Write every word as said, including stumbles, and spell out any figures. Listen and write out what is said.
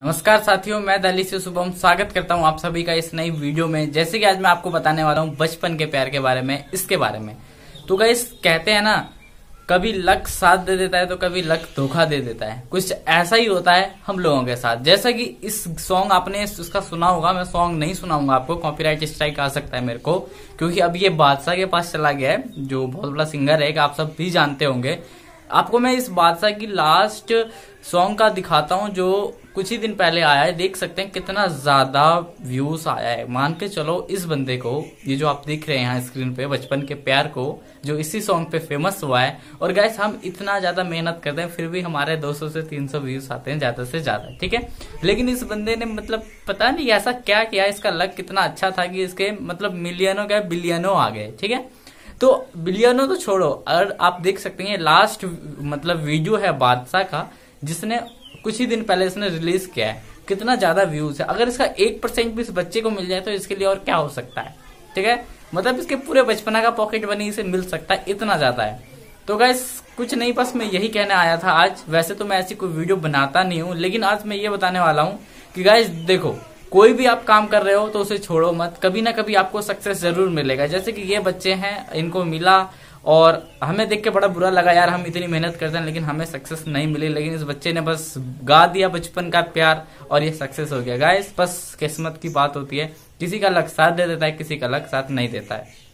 नमस्कार साथियों, मैं दिल्ली से शुभम स्वागत करता हूं आप सभी का इस नई वीडियो में। जैसे कि आज मैं आपको बताने वाला हूं बचपन के प्यार के बारे में, इसके बारे में। तो गाइस कहते हैं ना, कभी लक साथ दे देता है तो कभी लक धोखा दे देता है। कुछ ऐसा ही होता है हम लोगों के साथ। जैसा कि इस सॉन्ग आपने इसका सुना होगा, मैं सॉन्ग नहीं सुनाऊंगा आपको, कॉपीराइट स्ट्राइक आ सकता है मेरे को, क्योंकि अब ये बादशाह के पास चला गया है, जो बहुत बड़ा सिंगर है, आप सब भी जानते होंगे। आपको मैं इस बादशाह की लास्ट सॉन्ग का दिखाता हूं, जो कुछ ही दिन पहले आया है। देख सकते हैं कितना ज्यादा व्यूज आया है। मान के चलो इस बंदे को, ये जो आप देख रहे हैं यहाँ स्क्रीन पे, बचपन के प्यार को, जो इसी सॉन्ग पे फेमस हुआ है। और गाइस हम इतना ज्यादा मेहनत करते हैं, फिर भी हमारे दो सौ से तीन सौ व्यूज आते हैं ज्यादा से ज्यादा, ठीक है। लेकिन इस बंदे ने मतलब पता नहीं ऐसा क्या किया, इसका लक कितना अच्छा था कि इसके मतलब मिलियनों क्या बिलियनों आ गए, ठीक है। तो बिलियनों तो छोड़ो, अगर आप देख सकते हैं लास्ट मतलब वीडियो है बादशाह का, जिसने कुछ ही दिन पहले इसने रिलीज किया है, कितना ज्यादा व्यूज है। अगर इसका एक परसेंट भी इस बच्चे को मिल जाए तो इसके लिए और क्या हो सकता है, ठीक है। मतलब इसके पूरे बचपना का पॉकेट मनी इसे मिल सकता है, इतना ज्यादा है। तो गाइस कुछ नहीं, बस मैं यही कहने आया था आज। वैसे तो मैं ऐसी कोई वीडियो बनाता नहीं हूँ, लेकिन आज मैं ये बताने वाला हूँ कि गाइस देखो, कोई भी आप काम कर रहे हो तो उसे छोड़ो मत, कभी ना कभी आपको सक्सेस जरूर मिलेगा। जैसे कि ये बच्चे हैं, इनको मिला और हमें देख के बड़ा बुरा लगा, यार हम इतनी मेहनत करते हैं लेकिन हमें सक्सेस नहीं मिली। लेकिन इस बच्चे ने बस गा दिया बचपन का प्यार और ये सक्सेस हो गया। गाइस बस किस्मत की बात होती है, किसी का लक साथ दे देता है, किसी का लक साथ नहीं देता है।